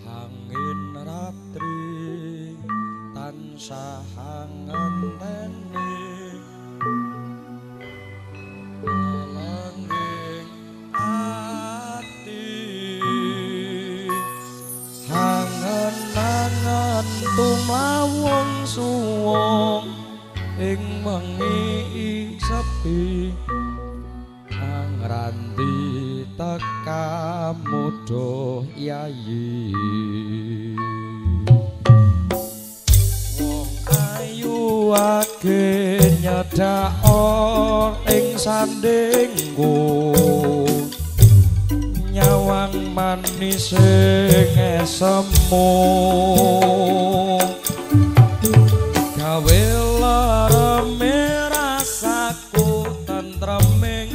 Angin ratri tansah ngenteni lelenging ati angen-angen tumawung suwung ing wengi sepi angranti teka mudo yayi wong ayu age nyedak ing sandingku nyawang manis ngesemu gawe lereme rasaku tentreming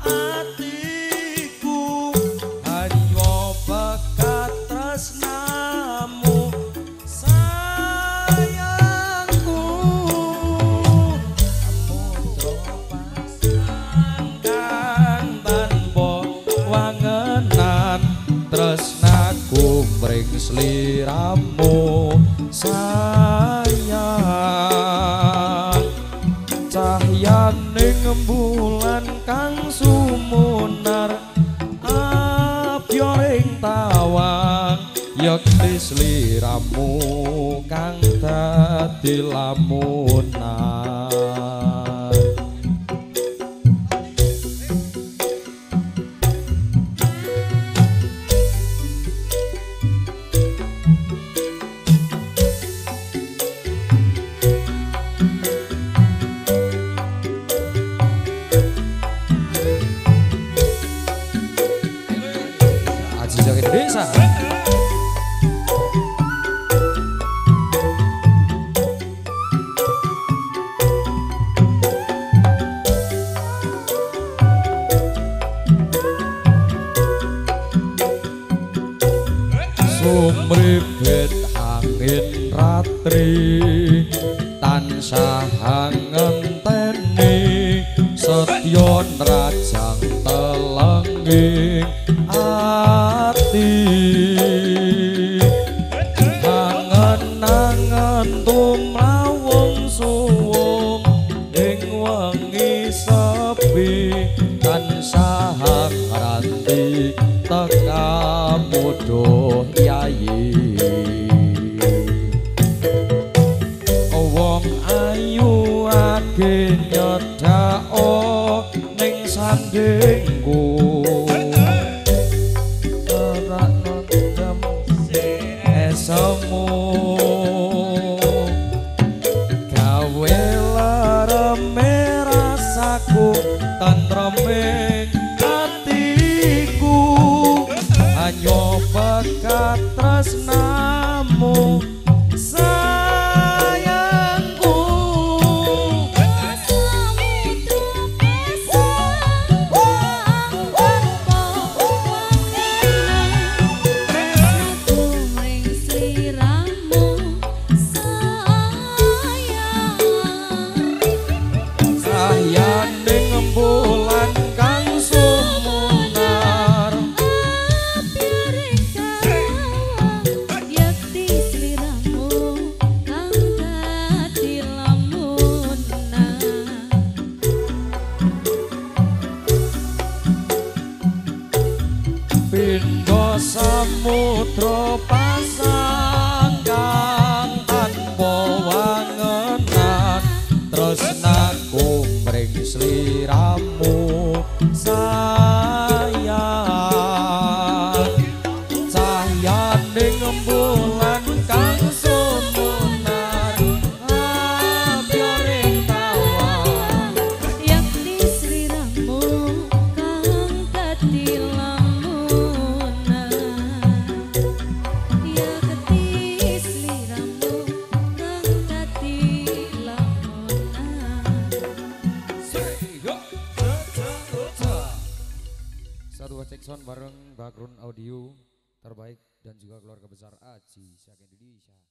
atiku hanya bekat tresnamu sayangku mudra pasangkan tanpa wangenan tresnaku mring sliramu sayang cahyaning bulan kang sumunar abyoring tawang yakti sliramu kang dadi lamunan Indonesia. Sumripit angin ratri tansah ngenteni setya nrajang telengging ati angen-angen tumawung suwung ing wengi sepi tansah ngranti teka mudo yayi wong ayu age nyedak ning sandingku semu gawe lereme rasaku tentreming atiku hanya bekat tresnamu sayangku bulan kang sumunar yakti sliramu kang dadi lamunan pindha samudra pasang kang tanpa wangenan tresnaku mring sliramu sayang cahyaning bulan kang sumunar abyoring tawang yakti sliramu kang dadi lamunan yakti sliramu kang dadi lamunan. Satu cek sound bareng background audio terbaik dan juga keluarga besar Aji Sak Indonesia.